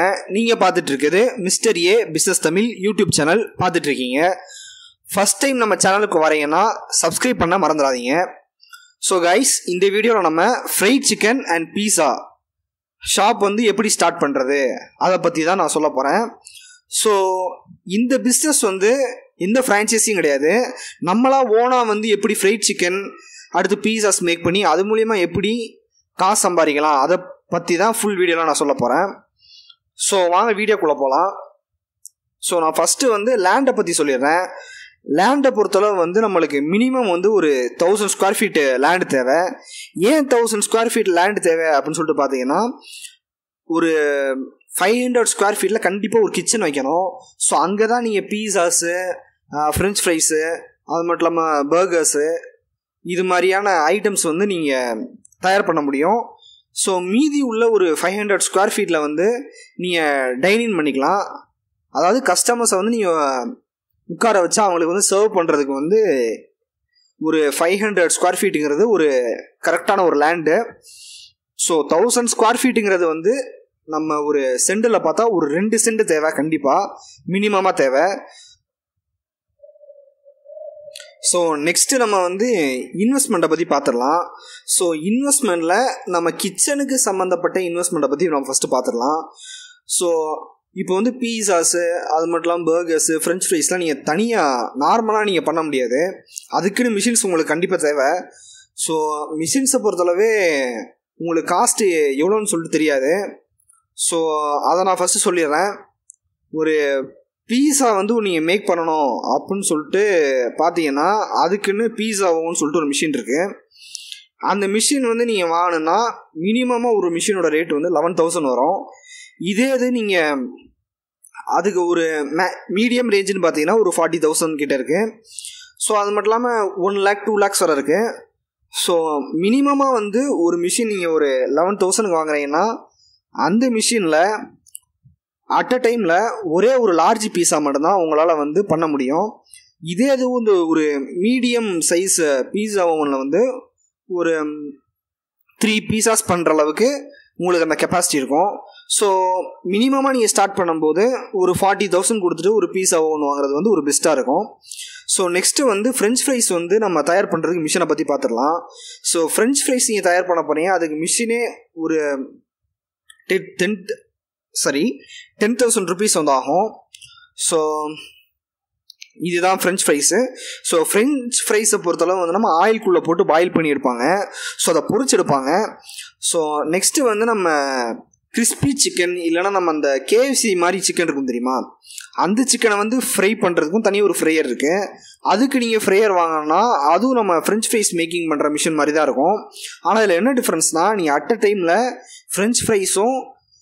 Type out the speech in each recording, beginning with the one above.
நீங்கள் பார்த்துட்டு இருக்குது MR.A business Tamil YouTube channel பார்த்துட்டு இருக்கீங்க. ஃபர்ஸ்ட் டைம் நம்ம சேனலுக்கு வரீங்கன்னா சப்ஸ்கிரைப் பண்ண மறந்துடாதீங்க. ஸோ கைஸ், இந்த வீடியோவில் நம்ம fried chicken and pizza shop வந்து எப்படி ஸ்டார்ட் பண்ணுறது அதை பற்றி தான் நான் சொல்ல போகிறேன். ஸோ இந்த பிஸ்னஸ் வந்து எந்த ஃப்ரான்ச்சைஸியும் கிடையாது. நம்மளாக ஓனாக வந்து எப்படி ஃப்ரைட் சிக்கன் அடுத்து பீஸாஸ் மேக் பண்ணி அது மூலிமா எப்படி காசு சம்பாதிக்கலாம் அதை பற்றி தான் ஃபுல் வீடியோலாம் நான் சொல்ல போகிறேன். ஸோ வாங்க வீடியோக்குள்ளே போகலாம். ஸோ நான் ஃபஸ்ட்டு வந்து லேண்டை பற்றி சொல்லிடுறேன். லேண்டை பொறுத்தளவு வந்து நம்மளுக்கு மினிமம் வந்து ஒரு 1000 ஸ்கொயர் ஃபீட்டு லேண்டு தேவை. ஏன் 1000 ஸ்கொயர் ஃபீட் லேண்டு தேவை அப்படின்னு சொல்லிட்டு பார்த்தீங்கன்னா, ஒரு 500 ஸ்கொயர் ஃபீட்டில் கண்டிப்பாக ஒரு கிச்சன் வைக்கணும். ஸோ அங்கே தான் நீங்கள் பீஸாஸு, ஃப்ரெஞ்ச் ஃப்ரைஸு, அது மட்டும் இல்லாமல் பர்கர்ஸு, இது மாதிரியான ஐட்டம்ஸ் வந்து நீங்கள் தயார் பண்ண முடியும். ஸோ மீதி உள்ள ஒரு 500 ஸ்கொயர் ஃபீட்டில் வந்து நீங்கள் டைனிங் பண்ணிக்கலாம். அதாவது கஸ்டமர்ஸை வந்து நீங்கள் உட்கார வச்சா அவங்களுக்கு வந்து சர்வ் பண்ணுறதுக்கு வந்து ஒரு 500 ஸ்கொயர் ஃபீட்டுங்கிறது ஒரு கரெக்டான ஒரு லேண்டு. ஸோ 1000 ஸ்கொயர் ஃபீட்டுங்கிறது வந்து நம்ம ஒரு சென்டில் பார்த்தா ஒரு 2 சென்ட் தேவை, கண்டிப்பாக மினிமமாக தேவை. ஸோ நெக்ஸ்ட்டு நம்ம வந்து இன்வெஸ்ட்மெண்ட்டை பற்றி பார்த்துடலாம். ஸோ இன்வெஸ்ட்மெண்ட்டில் நம்ம கிச்சனுக்கு சம்மந்தப்பட்ட இன்வெஸ்ட்மெண்ட்டை பற்றி நம்ம ஃபஸ்ட்டு பார்த்துடலாம். ஸோ இப்போ வந்து பீஸாஸு, அது மட்டும் இல்லாமல் பர்கர்ஸு, ஃப்ரெஞ்ச் ஃப்ரைஸ்லாம் நீங்கள் தனியாக நார்மலாக நீங்கள் பண்ண முடியாது. அதுக்குன்னு மிஷின்ஸ் உங்களுக்கு கண்டிப்பாக தேவை. ஸோ மிஷின்ஸை பொறுத்தளவே உங்களுக்கு காஸ்ட்டு எவ்வளோன்னு சொல்லிட்டு தெரியாது. ஸோ அதை நான் ஃபஸ்ட்டு சொல்லிடுறேன். ஒரு பீஸா வந்து நீங்கள் மேக் பண்ணணும் அப்படின்னு சொல்லிட்டு பார்த்தீங்கன்னா, அதுக்குன்னு பீஸா ஓவன்னு சொல்லிட்டு ஒரு மிஷின் இருக்குது. அந்த மிஷின் வந்து நீங்கள் வாங்கினா மினிமமாக ஒரு மிஷினோட ரேட் வந்து 11,000 வரும். இதே இது நீங்கள் அதுக்கு ஒரு மீடியம் ரேஞ்சுன்னு பார்த்தீங்கன்னா ஒரு 40,000 கிட்ட இருக்குது. ஸோ அது மட்டும் இல்லாமல் 1 lakh 2 lakhs வரை இருக்குது. ஸோ மினிமமாக வந்து ஒரு மிஷின் நீங்கள் ஒரு 11,000 வாங்குறீங்கன்னா அந்த மிஷினில் அட் அ டைமில் ஒரே ஒரு லார்ஜ் பீஸா மட்டும்தான் உங்களால் வந்து பண்ண முடியும். இதே இது வந்து ஒரு மீடியம் சைஸ் பீஸா ஓவனில் வந்து ஒரு 3 பீஸாஸ் பண்ணுற அளவுக்கு உங்களுக்கு அந்த கெப்பாசிட்டி இருக்கும். ஸோ மினிமமாக நீங்கள் ஸ்டார்ட் பண்ணும்போது ஒரு 40,000 கொடுத்துட்டு ஒரு பீஸா ஓவன் வாங்குறது வந்து ஒரு பெஸ்ட்டாக இருக்கும். ஸோ நெக்ஸ்ட்டு வந்து ஃப்ரெஞ்ச் ஃப்ரைஸ் வந்து நம்ம தயார் பண்ணுறதுக்கு மிஷினை பற்றி பார்த்துடலாம். ஸோ ஃப்ரெஞ்ச் ஃப்ரைஸ் நீங்கள் தயார் பண்ண போகிறீங்க, அதுக்கு மிஷினே ஒரு 10,000 rupees வந்து ஆகும். ஸோ இதுதான் ஃப்ரெஞ்ச் ஃப்ரைஸு. ஸோ ஃப்ரெஞ்ச் ஃப்ரைஸை பொறுத்தளவு வந்து நம்ம ஆயில்குள்ளே போட்டு பாயில் பண்ணி எடுப்பாங்க. ஸோ அதை பொரிச்செடுப்பாங்க. ஸோ நெக்ஸ்ட்டு வந்து நம்ம கிறிஸ்பி சிக்கன் இல்லைனா நம்ம அந்த KFC மாதிரி சிக்கன் இருக்கும் தெரியுமா, அந்த சிக்கனை வந்து ஃப்ரை பண்ணுறதுக்கும் தனி ஒரு ஃப்ரையர் இருக்குது. அதுக்கு நீங்கள் ஃப்ரையர் வாங்கினா அதுவும் நம்ம ஃப்ரெஞ்ச் ஃப்ரைஸ் மேக்கிங் பண்ணுற மிஷின் மாதிரி தான் இருக்கும். ஆனால் இதில் என்ன டிஃப்ரென்ஸ்னால், நீங்கள் அட் அ டைமில் ஃப்ரெஞ்ச் ஃப்ரைஸும்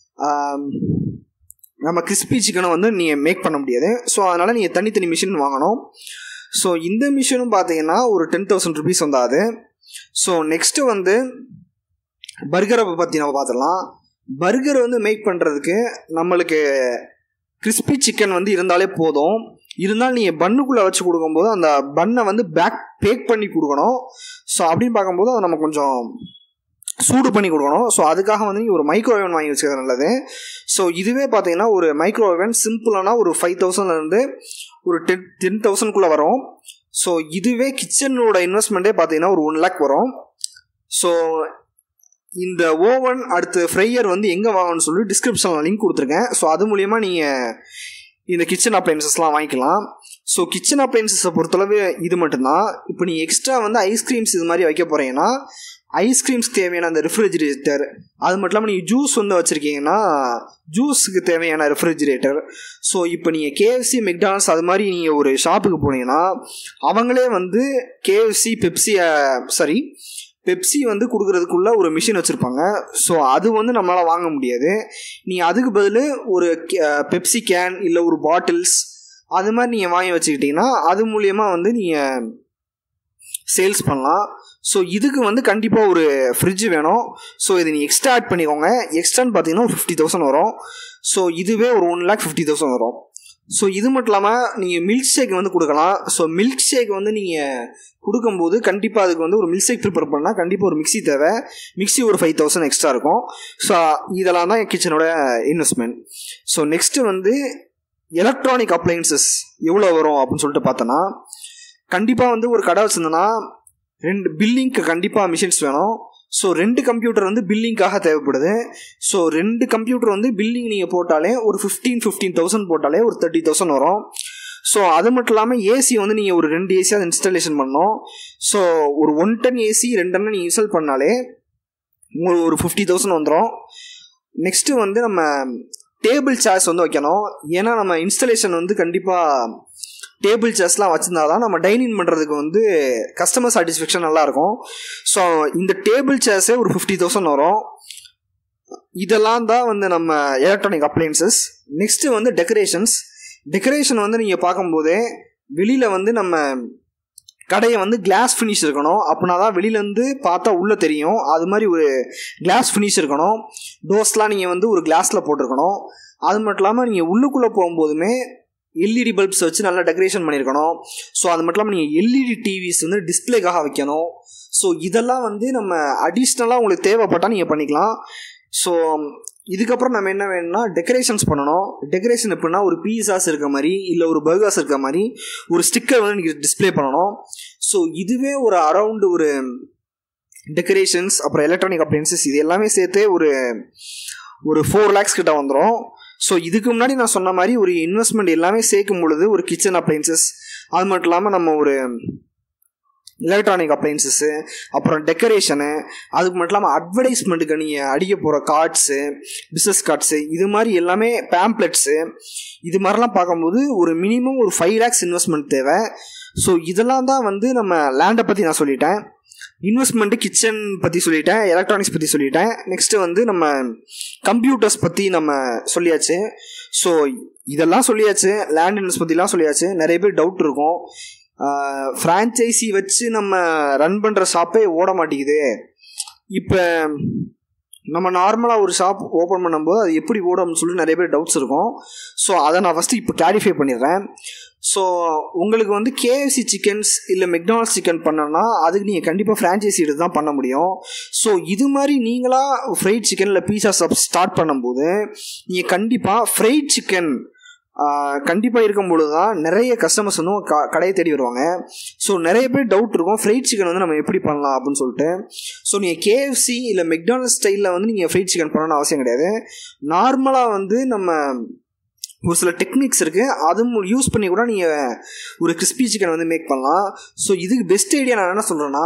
நம்ம கிறிஸ்பி சிக்கனை வந்து நீங்கள் மேக் பண்ண முடியாது. ஸோ அதனால் நீங்கள் தனித்தனி மிஷின் வாங்கணும். ஸோ இந்த மிஷினும் பார்த்தீங்கன்னா ஒரு 10,000 rupees வந்தாது. ஸோ நெக்ஸ்ட்டு வந்து பர்கரை பற்றி நம்ம பார்த்துடலாம். பர்கர் வந்து மேக் பண்ணுறதுக்கு நம்மளுக்கு கிறிஸ்பி சிக்கன் வந்து இருந்தாலே போதும். இருந்தாலும் நீங்கள் பன்னுக்குள்ளே வச்சு கொடுக்கும்போது அந்த பன்னை வந்து பேக் பண்ணி கொடுக்கணும். ஸோ அப்படின்னு பார்க்கும்போது அதை நம்ம கொஞ்சம் சூடு பண்ணி கொடுக்கணும். ஸோ அதுக்காக வந்து நீங்கள் ஒரு மைக்ரோவேவன் வாங்கி வச்சுக்கிறது நல்லது. ஸோ இதுவே பார்த்தீங்கன்னா ஒரு மைக்ரோவேவன் சிம்பிளானா ஒரு 5,000லேருந்து ஒரு 10,000 வரும். ஸோ இதுவே கிச்சனோட இன்வெஸ்ட்மெண்ட்டே பார்த்தீங்கன்னா ஒரு 1 lakh வரும். ஸோ இந்த ஓவன் அடுத்து ஃப்ரையர் வந்து எங்கே வாங்கணும்னு சொல்லி டிஸ்கிரிப்ஷனில் லிங்க் கொடுத்துருக்கேன். ஸோ அது மூலிமா நீங்கள் இந்த கிச்சன் அப்ளையன்சஸ்லாம் வாங்கிக்கலாம். ஸோ கிச்சன் அப்ளையன்சஸை பொறுத்தளவு இது மட்டும்தான். இப்போ நீங்கள் எக்ஸ்ட்ரா வந்து ஐஸ்கிரீம்ஸ் இது மாதிரி வைக்க போகிறீங்கன்னா ஐஸ்கிரீம்ஸ்க்கு தேவையான அந்த ரெஃப்ரிஜிரேட்டர், அது மட்டும் இல்லாமல் நீங்கள் ஜூஸ் வந்து வச்சுருக்கீங்கன்னா ஜூஸுக்கு தேவையான ரெஃப்ரிஜிரேட்டர். ஸோ இப்போ நீங்கள் KFC மெக்டானல்ட்ஸ் அது மாதிரி நீங்கள் ஒரு ஷாப்புக்கு போனீங்கன்னா அவங்களே வந்து பெப்சி வந்து கொடுக்குறதுக்குள்ள ஒரு மிஷின் வச்சுருப்பாங்க. ஸோ அது வந்து நம்மளால் வாங்க முடியாது. நீங்கள் அதுக்கு பதில் ஒரு பெப்சி கேன் இல்லை ஒரு பாட்டில்ஸ் அது மாதிரி நீங்கள் வாங்கி வச்சுக்கிட்டிங்கன்னா அது மூலியமாக வந்து நீங்கள் சேல்ஸ் பண்ணலாம். ஸோ இதுக்கு வந்து கண்டிப்பாக ஒரு ஃப்ரிட்ஜ் வேணும். ஸோ இதை நீங்கள் எக்ஸ்ட்ரா ஆட் பண்ணிக்கோங்க. எக்ஸ்ட்ரான்னு பார்த்தீங்கன்னா ஒரு 50,000 வரும். ஸோ இதுவே ஒரு 1,50,000 வரும். ஸோ இது மட்டும் இல்லாமல் நீங்கள் மில்க் ஷேக் வந்து கொடுக்கலாம். ஸோ மில்க் ஷேக் வந்து நீங்கள் கொடுக்கும்போது கண்டிப்பாக அதுக்கு வந்து ஒரு மில்க் ஷேக் ப்ரிப்பேர் பண்ணால் கண்டிப்பாக ஒரு மிக்ஸி தேவை. மிக்ஸி ஒரு 5000 எக்ஸ்ட்ரா இருக்கும். ஸோ இதெல்லாம் தான் என் கிச்சனோட இன்வெஸ்ட்மெண்ட். ஸோ நெக்ஸ்ட்டு வந்து எலக்ட்ரானிக் அப்ளையன்சஸ் எவ்வளோ வரும் அப்படின்னு சொல்லிட்டு பார்த்தோன்னா, கண்டிப்பாக வந்து ஒரு கடை வச்சுருந்தோன்னா 2 பில்லிங்க்கு கண்டிப்பாக மிஷின்ஸ் வேணும். ஸோ 2 கம்ப்யூட்டர் வந்து பில்லிங்காக தேவைப்படுது. ஸோ 2 கம்ப்யூட்டர் வந்து பில்லிங் நீங்கள் போட்டாலே ஒரு 15,000 போட்டாலே ஒரு 30,000 வரும். ஸோ அது மட்டும் இல்லாமல் ஏசி வந்து நீங்கள் ஒரு 2 ஏசி அதை இன்ஸ்டாலேஷன் பண்ணணும். ஸோ ஒரு 1 டன் ஏசி 2 டன் நீங்கள் இன்ஸ்டால் பண்ணாலே உங்களுக்கு ஒரு 50,000 வந்துடும். நெக்ஸ்ட்டு வந்து நம்ம டேபிள் சேர்ஸ் வந்து வைக்கணும். ஏன்னா நம்ம இன்ஸ்டாலேஷன் வந்து கண்டிப்பாக டேபிள் சேர்ஸ்லாம் வச்சுருந்தா தான் நம்ம டைனிங் பண்ணுறதுக்கு வந்து கஸ்டமர் சாட்டிஸ்ஃபேக்ஷன் நல்லாயிருக்கும். ஸோ இந்த டேபிள் சேர்ஸே ஒரு 50,000 வரும். இதெல்லாம் தான் வந்து நம்ம எலக்ட்ரானிக் அப்ளையன்சஸ். நெக்ஸ்ட்டு வந்து டெக்கரேஷன் வந்து நீங்கள் பார்க்கும்போதே வெளியில் வந்து நம்ம கடையை வந்து கிளாஸ் ஃபினிஷ் இருக்கணும். அப்படின்னா தான் வெளியிலேருந்து பார்த்தா உள்ளே தெரியும். அது மாதிரி ஒரு கிளாஸ் ஃபினிஷ் இருக்கணும். டோர்ஸ்லாம் நீங்கள் வந்து ஒரு கிளாஸில் போட்டிருக்கணும். அது மட்டும் இல்லாமல் நீங்கள் உள்ளுக்குள்ளே போகும்போதுமே எல்இடி பல்ப்ஸ் வச்சு நல்லா டெக்கரேஷன் பண்ணியிருக்கணும். ஸோ அது மட்டும் இல்லாமல் நீங்கள் எல்இடி டிவிஸ் வந்து டிஸ்பிளேக்காக வைக்கணும். ஸோ இதெல்லாம் வந்து நம்ம அடிஷ்னலாக உங்களுக்கு தேவைப்பட்டால் நீங்கள் பண்ணிக்கலாம். ஸோ இதுக்கப்புறம் நம்ம என்ன வேணும்னா டெக்கரேஷன்ஸ் பண்ணணும். டெக்கரேஷன் எப்படின்னா ஒரு பீஸாஸ் இருக்க மாதிரி இல்லை ஒரு பர்கர்ஸ் இருக்க மாதிரி ஒரு ஸ்டிக்கர் வந்து நீங்கள் டிஸ்பிளே பண்ணணும். ஸோ இதுவே ஒரு அரவுண்டு ஒரு டெக்கரேஷன்ஸ் அப்புறம் எலக்ட்ரானிக் அப்ளையன்சஸ் இது எல்லாமே சேர்த்து ஒரு 4 lakhs கிட்ட வந்துடும். ஸோ இதுக்கு முன்னாடி நான் சொன்ன மாதிரி ஒரு இன்வெஸ்ட்மெண்ட் எல்லாமே சேர்க்கும் பொழுது ஒரு கிச்சன் அப்ளையன்சஸ், அது மட்டும் இல்லாமல் நம்ம ஒரு எலக்ட்ரானிக் அப்ளையன்சஸ்ஸு, அப்புறம் டெக்கரேஷனு, அதுக்கு மட்டும் இல்லாமல் அட்வர்டைஸ்மெண்ட்டுக்கு நீங்கள் அடிக்க போகிற கார்ட்ஸு, பிஸ்னஸ் கார்ட்ஸு, இது மாதிரி எல்லாமே பேம்ப்ளெட்ஸு, இது மாதிரிலாம் பார்க்கும்போது ஒரு மினிமம் ஒரு 5 lakhs இன்வெஸ்ட்மெண்ட் தேவை. ஸோ இதெல்லாம் தான் வந்து நம்ம லேண்டை பற்றி நான் சொல்லிட்டேன். இன்வெஸ்ட்மெண்ட்டு கிச்சன் பற்றி சொல்லிட்டேன், எலக்ட்ரானிக்ஸ் பற்றி சொல்லிட்டேன். நெக்ஸ்ட்டு வந்து நம்ம கம்ப்யூட்டர்ஸ் பற்றி நம்ம சொல்லியாச்சு. ஸோ இதெல்லாம் சொல்லியாச்சு, லேண்ட் இன்வெஸ்ட் பற்றிலாம் சொல்லியாச்சு. நிறைய பேர் டவுட் இருக்கும், ஃப்ரான்ச்சைஸி வச்சு நம்ம ரன் பண்ணுற ஷாப்பே ஓட மாட்டேங்குது. இப்போ நம்ம நார்மலாக ஒரு ஷாப் ஓப்பன் பண்ணும்போது அது எப்படி ஓடும்னு சொல்லி நிறைய பேர் டவுட்ஸ் இருக்கும். ஸோ அதை நான் ஃபஸ்ட்டு இப்போ கிளாரிஃபை பண்ணிடுறேன். ஸோ உங்களுக்கு வந்து கேஎஃப்சி சிக்கன்ஸ் இல்லை மெக்டானல்ட்ஸ் சிக்கன் பண்ணோன்னா அதுக்கு நீங்கள் கண்டிப்பாக ஃப்ரான்ச்சைஸி எடுத்து தான் பண்ண முடியும். ஸோ இது மாதிரி நீங்களாக ஃப்ரைட் சிக்கன் இல்லை பீஸா ஷாப் ஸ்டார்ட் பண்ணும்போது நீங்கள் கண்டிப்பாக ஃப்ரைட் சிக்கன் கண்டிப்பாக இருக்கும்பொழுது தான் நிறைய கஸ்டமர்ஸ் வந்து கடையை தேடி வருவாங்க. ஸோ நிறைய பேர் டவுட் இருக்கும், ஃப்ரைட் சிக்கன் வந்து நம்ம எப்படி பண்ணலாம் அப்படின்னு சொல்லிட்டு. ஸோ நீங்கள் கேஎஃப்சி இல்லை மெக்டானல்ட்ஸ் ஸ்டைலில் வந்து நீங்கள் ஃப்ரைட் சிக்கன் பண்ணணும்னு அவசியம் கிடையாது. நார்மலாக வந்து நம்ம ஒரு சில டெக்னிக்ஸ் இருக்குது, அதுவும் யூஸ் பண்ணி கூட நீங்கள் ஒரு கிறிஸ்பி சிக்கன் வந்து மேக் பண்ணலாம். ஸோ இதுக்கு பெஸ்ட் ஐடியா நான் என்ன சொல்கிறேன்னா,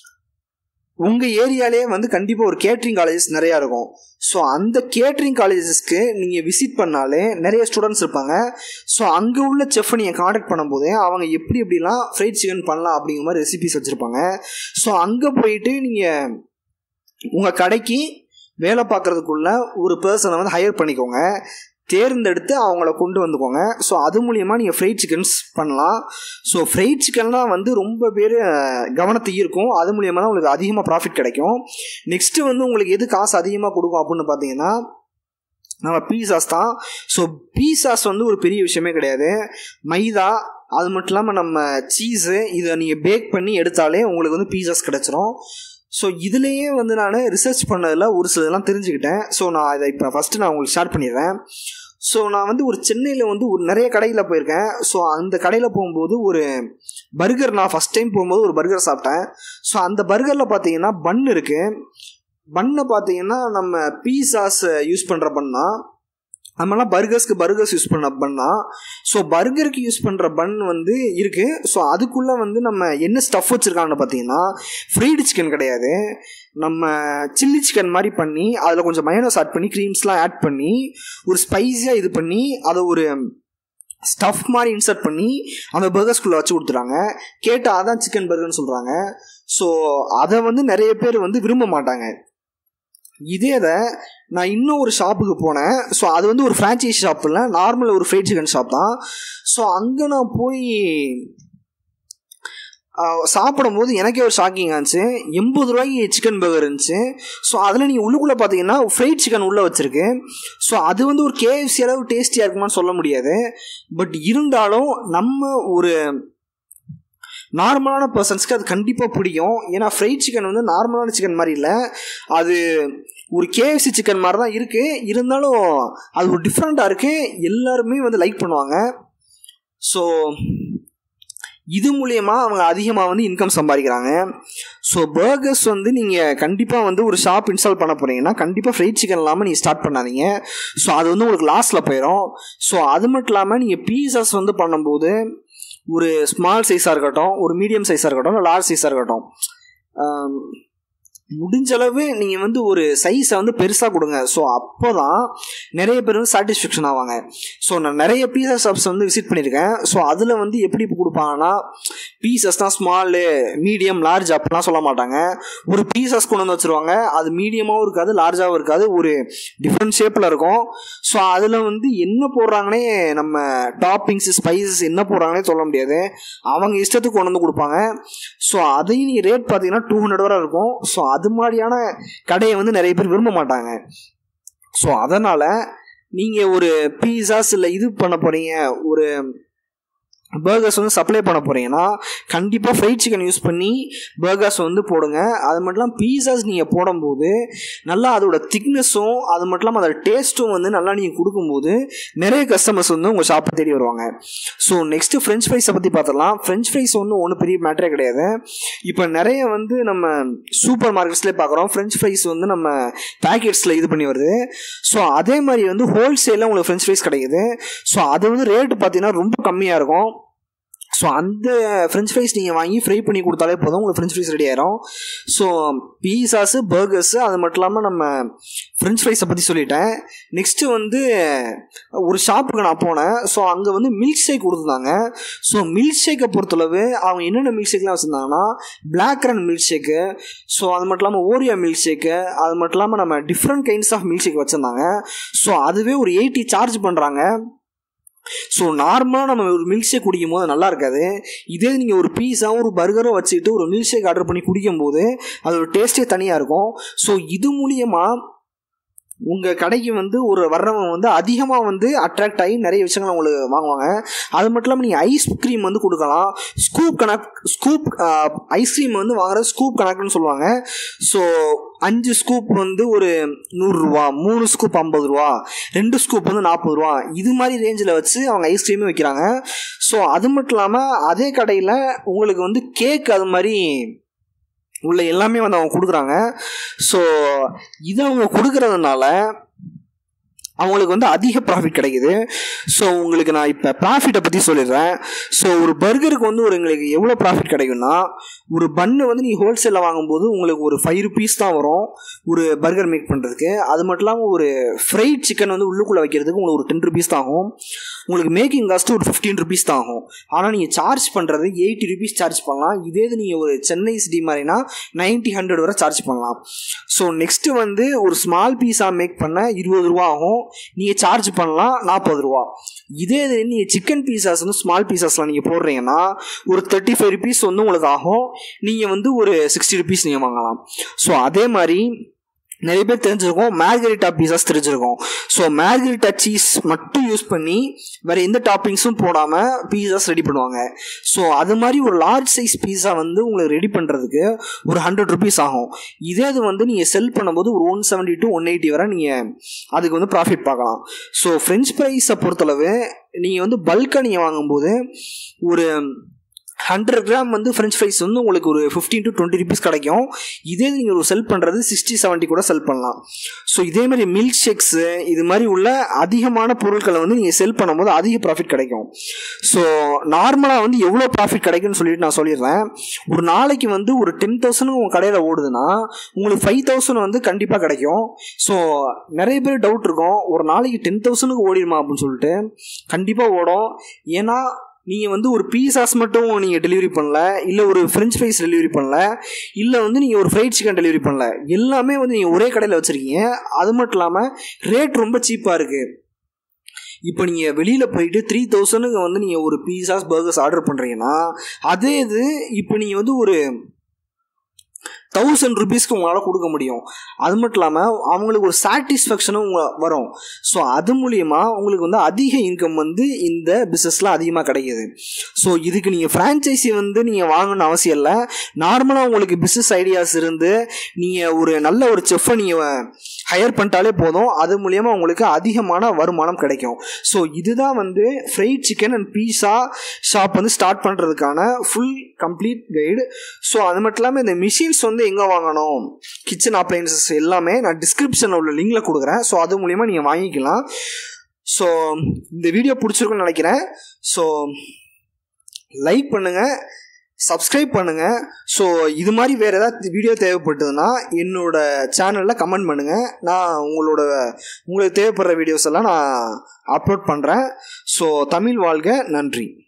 உங்கள் ஏரியாலே வந்து கண்டிப்பாக ஒரு கேட்ரிங் காலேஜஸ் நிறையா இருக்கும். ஸோ அந்த கேட்ரிங் காலேஜஸ்க்கு நீங்கள் விசிட் பண்ணாலே நிறைய ஸ்டூடெண்ட்ஸ் இருப்பாங்க. ஸோ அங்கே உள்ள செஃப்பை நீங்கள் காண்டாக்ட் பண்ணும்போது அவங்க எப்படிலாம் ஃப்ரைட் சிக்கன் பண்ணலாம் அப்படிங்கிற மாதிரி ரெசிபிஸ் வச்சுருப்பாங்க. ஸோ அங்கே போயிட்டு நீங்கள் உங்கள் கடைக்கு வேலை பார்க்குறதுக்குள்ள ஒரு பர்சனை வந்து ஹையர் பண்ணிக்கோங்க, தேர்ந்தெடுத்து அவங்கள கொண்டு வந்துக்கோங்க. ஸோ அது மூலிமா நீங்கள் ஃப்ரைட் சிக்கன்ஸ் பண்ணலாம். ஸோ ஃப்ரைட் சிக்கன்லாம் வந்து ரொம்ப பேர் கவனத்தை ஈர்க்கும், அது மூலிமா தான் உங்களுக்கு அதிகமாக ப்ராஃபிட் கிடைக்கும். நெக்ஸ்ட்டு வந்து உங்களுக்கு எது காசு அதிகமாக கொடுக்கும் அப்படின்னு பார்த்தீங்கன்னா நம்ம பீஸாஸ் தான். ஸோ பீஸாஸ் வந்து ஒரு பெரிய விஷயமே கிடையாது. மைதா, அது மட்டும் இல்லாமல் நம்ம சீஸு, இதை நீங்கள் பேக் பண்ணி எடுத்தாலே உங்களுக்கு வந்து பீஸாஸ் கிடச்சிரும். ஸோ இதுலேயே வந்து நான் ரிசர்ச் பண்ணதில் ஒரு சிலதெல்லாம் தெரிஞ்சுக்கிட்டேன். ஸோ நான் இதை இப்போ ஃபஸ்ட்டு நான் உங்களுக்கு ஷேர் பண்ணிடுறேன். ஸோ நான் வந்து ஒரு சென்னையில் வந்து ஒரு நிறைய கடையில் போயிருக்கேன். ஸோ அந்த கடையில் போகும்போது ஒரு பர்கர், நான் ஃபஸ்ட் டைம் போகும்போது ஒரு பர்கர் சாப்பிட்டேன். ஸோ அந்த பர்கரில் பார்த்தீங்கன்னா பன் இருக்குது. பன்னை பார்த்தீங்கன்னா நம்ம பீஸாஸ் யூஸ் பண்ணுற பன்னா, நம்மளாம் பர்கர்ஸ் யூஸ் பண்ண பன்னா. ஸோ பர்கருக்கு யூஸ் பண்ணுற பன் வந்து இருக்குது. ஸோ அதுக்குள்ளே வந்து நம்ம என்ன ஸ்டஃப் வச்சுருக்காங்கன்னு பார்த்தீங்கன்னா ஃப்ரைடு சிக்கன் கிடையாது, நம்ம சில்லி சிக்கன் மாதிரி பண்ணி அதில் கொஞ்சம் மயோனஸ் ஆட் பண்ணி க்ரீம்ஸ்லாம் ஆட் பண்ணி ஒரு ஸ்பைஸியாக இது பண்ணி அதை ஒரு ஸ்டஃப் மாதிரி இன்சர்ட் பண்ணி அந்த பர்கர்ஸ்குள்ளே வச்சு கொடுத்துறாங்க. கேட்டால் அதான் சிக்கன் பர்கர்னு சொல்கிறாங்க. ஸோ அதை வந்து நிறைய பேர் வந்து விரும்ப மாட்டாங்க. இதே நான் இன்னும் ஒரு ஷாப்புக்கு போனேன். ஸோ அது வந்து ஒரு ஃப்ரான்ச்சைஸ் ஷாப் இல்லை, நார்மல் ஒரு ஃப்ரைட் சிக்கன் ஷாப் தான். ஸோ அங்கே நான் போய் சாப்பிடும்போது எனக்கே ஒரு ஷாக்கிங் ஆச்சு. 80 ரூபாய்க்கு சிக்கன் பர்கர் இருந்துச்சு. ஸோ அதில் நீங்கள் உள்ளுக்குள்ளே பார்த்தீங்கன்னா ஃப்ரைட் சிக்கன் உள்ளே வச்சுருக்கு. ஸோ அது வந்து ஒரு KFC அளவு டேஸ்டியாக இருக்குமான்னு சொல்ல முடியாது. பட் இருந்தாலும் நம்ம ஒரு நார்மலான பர்சன்ஸ்க்கு அது கண்டிப்பாக பிடிக்கும். ஏன்னா ஃப்ரைட் சிக்கன் வந்து நார்மலான சிக்கன் மாதிரி இல்லை, அது ஒரு KFC சிக்கன் மாதிரி தான் இருக்குது. இருந்தாலும் அது ஒரு டிஃப்ரெண்ட்டாக இருக்குது, எல்லாருமே வந்து லைக் பண்ணுவாங்க. ஸோ இது மூலயமா அவங்க அதிகமாக வந்து இன்கம் சம்பாதிக்கிறாங்க. ஸோ பர்கர்ஸ் வந்து நீங்கள் கண்டிப்பாக வந்து ஒரு ஷாப் இன்ஸ்டால் பண்ண போகிறீங்கன்னா கண்டிப்பாக ஃப்ரைட் சிக்கன் இல்லாமல் நீங்கள் ஸ்டார்ட் பண்ணாதீங்க. ஸோ அது வந்து உங்களுக்கு லாஸில் போயிடும். ஸோ அது மட்டும் இல்லாமல் நீங்கள் பீஸாஸ் வந்து பண்ணும்போது ஒரு ஸ்மால் சைஸாக இருக்கட்டும், ஒரு மீடியம் சைஸாக இருக்கட்டும், இல்லை லார்ஜ் சைஸாக இருக்கட்டும், முடிஞ்சளவு நீங்கள் வந்து ஒரு சைஸை வந்து பெருசாக கொடுங்க. ஸோ அப்போ தான் நிறைய பேர் வந்து சாட்டிஸ்ஃபேக்ஷன் ஆவாங்க. ஸோ நான் நிறைய பீஸா ஷாப்ஸ் வந்து விசிட் பண்ணியிருக்கேன். ஸோ அதில் வந்து எப்படி கொடுப்பாங்கன்னா பீசஸ்னால் ஸ்மாலு, மீடியம், லார்ஜ் அப்படிலாம் சொல்ல மாட்டாங்க. ஒரு பீசஸ் கொண்டு வந்து வச்சுருவாங்க, அது மீடியமாகவும் இருக்காது, லார்ஜாகவும் இருக்காது, ஒரு டிஃப்ரெண்ட் ஷேப்பில் இருக்கும். ஸோ அதில் வந்து என்ன போடுறாங்கன்னே, நம்ம டாப்பிங்ஸு ஸ்பைசஸ் என்ன போடுறாங்கன்னே சொல்ல முடியாது, அவங்க இஷ்டத்துக்கு கொண்டு வந்து கொடுப்பாங்க. ஸோ அதையும் நீங்கள் ரேட் பார்த்தீங்கன்னா 200 வரை இருக்கும். ஸோ அது மாதிரியான கடையை வந்து நிறைய பேர் விரும்ப மாட்டாங்க. ஸோ அதனால் நீங்கள் ஒரு பீஸாஸ் இல்லை இது பண்ண போகிறீங்க, ஒரு பர்கர்ஸ் வந்து சப்ளை பண்ண போகிறீங்கன்னா கண்டிப்பாக ஃப்ரைட் சிக்கன் யூஸ் பண்ணி பர்கர்ஸ் வந்து போடுங்க. அது மட்டும் இல்லாமல் பீஸாஸ் நீங்கள் போடும்போது நல்லா அதோட திக்னஸும் அது மட்டும் இல்லாமல் அதோட டேஸ்ட்டும் வந்து நல்லா நீங்கள் கொடுக்கும்போது நிறைய கஸ்டமர்ஸ் வந்து உங்கள் ஷாப்பை தேடி வருவாங்க. ஸோ நெக்ஸ்ட்டு ஃப்ரெஞ்ச் ஃப்ரைஸை பற்றி பார்த்துடலாம். ஃப்ரெஞ்ச் ஃப்ரைஸ் ஒன்றும் பெரிய மேட்டரே கிடையாது. இப்போ நிறைய வந்து நம்ம சூப்பர் மார்க்கெட்ஸ்லேயே பார்க்குறோம், ஃப்ரெஞ்ச் ஃப்ரைஸ் வந்து நம்ம பேக்கெட்ஸில் இது பண்ணி வருது. ஸோ அதே மாதிரி வந்து ஹோல்சேலில் உங்களுக்கு ஃப்ரெஞ்ச் ஃப்ரைஸ் கிடைக்குது. ஸோ அது வந்து ரேட்டு பார்த்தீங்கன்னா ரொம்ப கம்மியாக இருக்கும். ஸோ அந்த ஃப்ரெஞ்ச் ஃப்ரைஸ் நீங்கள் வாங்கி ஃப்ரை பண்ணி கொடுத்தாலே போதும், உங்களுக்கு ஃப்ரெஞ்ச் ஃப்ரைஸ் ரெடி ஆயிரும். ஸோ பீஸாஸு, பர்கர்ஸு, அது மட்டும் இல்லாமல் நம்ம ஃப்ரெஞ்ச் ஃப்ரைஸை பற்றி சொல்லிட்டேன். நெக்ஸ்ட்டு வந்து ஒரு ஷாப்புக்கு நான் போனேன். ஸோ அங்கே வந்து மில்க் ஷேக் கொடுத்துருந்தாங்க. ஸோ மில்க் ஷேக்கை பொறுத்தளவு அவங்க என்னென்ன மில்க் ஷேக்லாம் வச்சுருந்தாங்கன்னா blackcurrant milk shake, so அது மட்டும் இல்லாமல் ஓரியோ மில்க் ஷேக்கு, அது மட்டும் இல்லாமல் நம்ம different kinds of milk shake வச்சுருந்தாங்க. ஸோ அதுவே ஒரு 80 சார்ஜ் பண்ணுறாங்க. ஸோ நார்மலாக நம்ம ஒரு மில்க் ஷேக் குடிக்கும் போது நல்லா இருக்காது. இதே நீங்கள் ஒரு பீஸாவும் ஒரு பர்கரும் வச்சுக்கிட்டு ஒரு மில்க் ஷேக் ஆர்டர் பண்ணி குடிக்கும்போது அதோட டேஸ்ட்டே தனியாக இருக்கும். ஸோ இது மூலியமாக உங்கள் கடைக்கு வந்து ஒரு வர்றவங்க வந்து அதிகமாக வந்து அட்ராக்ட் ஆகி நிறைய விஷயங்கள் உங்களுக்கு வாங்குவாங்க. அது மட்டும் இல்லாமல் நீங்கள் ஐஸ்கிரீம் வந்து கொடுக்கலாம். ஸ்கூப் ஐஸ்கிரீம் வந்து வாங்குற ஸ்கூப் கணக்குன்னு சொல்லுவாங்க. ஸோ 5 ஸ்கூப் வந்து ஒரு 100 ரூபா, 3 ஸ்கூப் 50 ரூபா, 2 ஸ்கூப் வந்து 40 ரூபா, இது மாதிரி ரேஞ்சில் வச்சு அவங்க ஐஸ்கிரீமே வைக்கிறாங்க. ஸோ அது மட்டும் இல்லாமல் அதே கடையில் உங்களுக்கு வந்து கேக் அது மாதிரி உள்ள எல்லாமே வந்து அவங்க கொடுக்குறாங்க. ஸோ இதை அவங்க கொடுக்கறதுனால அவங்களுக்கு வந்து அதிக ப்ராஃபிட் கிடைக்குது. ஸோ உங்களுக்கு நான் இப்போ ப்ராஃபிட்டை பற்றி சொல்லிடுறேன். ஸோ ஒரு பர்கருக்கு வந்து உங்களுக்கு எவ்வளோ ப்ராஃபிட் கிடைக்கும்னா, ஒரு பன்னு வந்து நீங்கள் ஹோல்சேலில் வாங்கும்போது உங்களுக்கு ஒரு 5 rupees தான் வரும் ஒரு பர்கர் மேக் பண்ணுறதுக்கு. அது மட்டும் இல்லாமல் ஒரு ஃப்ரைட் சிக்கன் வந்து உள்ளுக்குள்ளே வைக்கிறதுக்கு உங்களுக்கு ஒரு 10 rupees தான் ஆகும். உங்களுக்கு மேக்கிங் காஸ்ட்டு ஒரு 15 rupees தான் ஆகும். ஆனால் நீங்கள் சார்ஜ் பண்ணுறது 80 rupees சார்ஜ் பண்ணலாம். இதே இது நீங்கள் ஒரு சென்னை சிட்டி மாதிரினா 90-100 வரை சார்ஜ் பண்ணலாம். ஸோ நெக்ஸ்ட்டு வந்து ஒரு ஸ்மால் பீஸாக மேக் பண்ண 20 ரூபா ஆகும், நீங்கள் சார்ஜ் பண்ணலாம் 40 ரூபா. இதே இது நீங்கள் சிக்கன் பீஸாஸ் வந்து ஸ்மால் பீஸாஸ்லாம் நீங்கள் போடுறீங்கன்னா ஒரு 35 rupees வந்து உங்களுக்கு ஆகும். நீங்கள் வந்து ஒரு 60 rupees நீங்கள் வாங்கலாம். ஸோ அதே மாதிரி நிறைய பேர் தெரிஞ்சிருக்கும் மார்கரிட்டா பீஸாஸ் தெரிஞ்சிருக்கும். ஸோ மார்கரிட்டா சீஸ் மட்டும் யூஸ் பண்ணி வேறு எந்த டாப்பிங்ஸும் போடாமல் பீஸாஸ் ரெடி பண்ணுவாங்க. ஸோ அது மாதிரி ஒரு லார்ஜ் சைஸ் பீஸா வந்து உங்களுக்கு ரெடி பண்ணுறதுக்கு ஒரு 100 rupees ஆகும். இதே அது வந்து நீங்கள் செல் பண்ணும்போது ஒரு 170 to 180 வரை நீங்கள் அதுக்கு வந்து ப்ராஃபிட் பார்க்கலாம். ஸோ ஃப்ரெஞ்ச் ஃப்ரைஸை பொறுத்தளவு நீங்கள் வந்து பல்காக நீங்கள் வாங்கும்போது ஒரு 100 கிராம் வந்து ஃப்ரெஞ்ச் ஃப்ரைஸ் வந்து உங்களுக்கு ஒரு 15 to 20 rupees கிடைக்கும். இதே நீங்கள் ஒரு செல் பண்ணுறது 60-70 கூட செல் பண்ணலாம். ஸோ இதே மாதிரி மில்க் ஷேக்ஸு இது மாதிரி உள்ள அதிகமான பொருட்களை வந்து நீங்கள் செல் பண்ணும்போது அதிக ப்ராஃபிட் கிடைக்கும். ஸோ நார்மலாக வந்து எவ்வளோ ப்ராஃபிட் கிடைக்கும்னு சொல்லிட்டு நான் சொல்லிடுறேன். ஒரு நாளைக்கு வந்து ஒரு 10,000 உங்கள் கடையில் ஓடுதுன்னா உங்களுக்கு 5,000 வந்து கண்டிப்பாக கிடைக்கும். ஸோ நிறைய பேர் டவுட் இருக்கும், ஒரு நாளைக்கு 10,000 ஓடிடுமா அப்படின்னு சொல்லிட்டு. கண்டிப்பாக ஓடும். ஏன்னா நீங்கள் வந்து ஒரு பீஸாஸ் மட்டும் நீங்கள் டெலிவரி பண்ணல, இல்லை ஒரு ஃப்ரெஞ்ச் ஃப்ரைஸ் டெலிவரி பண்ணல, இல்லை வந்து நீங்கள் ஒரு ஃப்ரைட் சிக்கன் டெலிவரி பண்ணல, எல்லாமே வந்து நீங்கள் ஒரே கடையில் வச்சுருக்கீங்க. அது மட்டும் இல்லாமல் ரேட் ரொம்ப சீப்பாக இருக்குது. இப்போ நீங்கள் வெளியில் போயிட்டு 3000க்கு வந்து நீங்கள் ஒரு பீஸாஸ் பர்கர்ஸ் ஆர்டர் பண்ணுறீங்கன்னா அதே இது இப்போ நீங்கள் வந்து ஒரு 1000 rupeesக்கு உங்களால் கொடுக்க முடியும். அது மட்டும் இல்லாமல் அவங்களுக்கு ஒரு சாட்டிஸ்ஃபேக்ஷனும் வரும். ஸோ அது மூலிமா உங்களுக்கு வந்து அதிக இன்கம் வந்து இந்த பிஸ்னஸில் அதிகமாக கிடைக்கிது. ஸோ இதுக்கு நீங்கள் ஃப்ரான்ச்சைஸி வந்து நீங்கள் வாங்கணும்னு அவசியம் இல்லை. நார்மலாக உங்களுக்கு பிஸ்னஸ் ஐடியாஸ் இருந்து நீங்கள் ஒரு நல்ல ஒரு செஃப்பை நீங்கள் ஹையர் பண்ணிட்டாலே போதும். அது மூலிமா உங்களுக்கு அதிகமான வருமானம் கிடைக்கும். ஸோ இதுதான் வந்து fried chicken and pizza shop வந்து ஸ்டார்ட் பண்ணுறதுக்கான ஃபுல் கம்ப்ளீட் கைடு. ஸோ அது மட்டும் இல்லாமல் இந்த மிஷின்ஸ் வந்து எங்கே வாங்கணும், கிச்சன் அப்ளையன்சஸ் எல்லாமே நான் டிஸ்கிரிப்ஷனில் உள்ள லிங்கில் கொடுக்குறேன். ஸோ அது மூலிமா நீங்கள் வாங்கிக்கலாம். ஸோ இந்த வீடியோ பிடிச்சிருக்குன்னு நினைக்கிறேன். ஸோ லைக் பண்ணுங்கள், சப்ஸ்கிரைப் பண்ணுங்கள். ஸோ இது மாதிரி வேறு ஏதாவது வீடியோ தேவைப்பட்டதுன்னா என்னோட சேனலில் கமெண்ட் பண்ணுங்கள். நான் உங்களுக்கு தேவைப்படுற வீடியோஸ் எல்லாம் நான் அப்லோட் பண்ணுறேன். ஸோ தமிழ் வாழ்க. நன்றி.